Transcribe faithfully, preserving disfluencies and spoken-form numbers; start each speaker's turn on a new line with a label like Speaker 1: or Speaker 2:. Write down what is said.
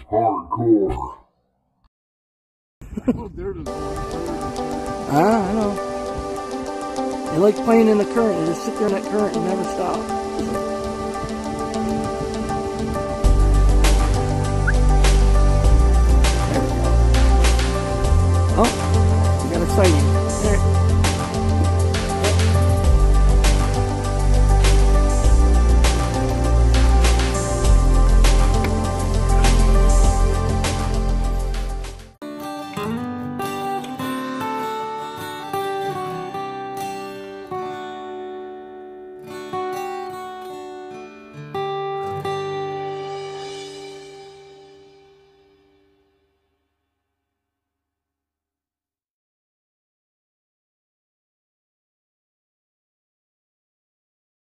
Speaker 1: hardcore.
Speaker 2: Ah, I know. They like playing in the current. They just sit there in that current and never stop.